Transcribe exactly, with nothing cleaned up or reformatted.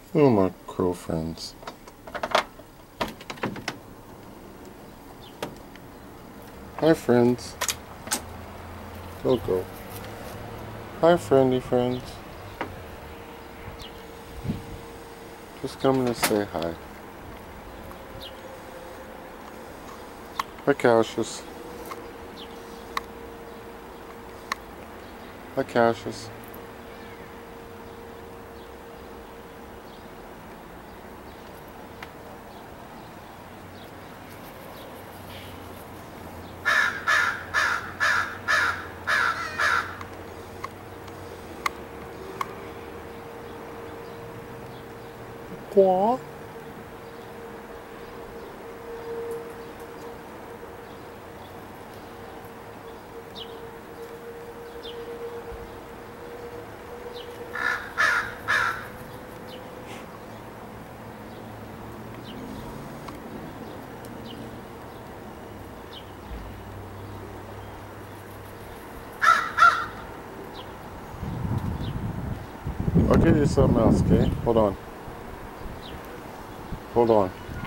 Oh, my crow friends. Hi, friends. Go, go. Hi, friendly friends. Just coming to say hi. Hi, Cassius. Hi, Cassius. What? I'll give you something else, okay? Hold on. Hold on.